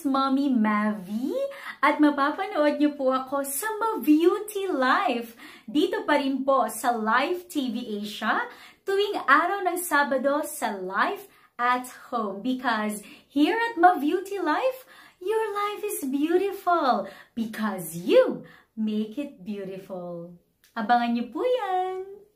Mommy Mavi at mapapanood niyo po ako sa Mavieuty Live. Dito pa rin po sa Live TV Asia tuwing araw ng Sabado sa Life at Home. Because here at Mavieuty Live, your life is beautiful because you make it beautiful. Abangan niyo po yan!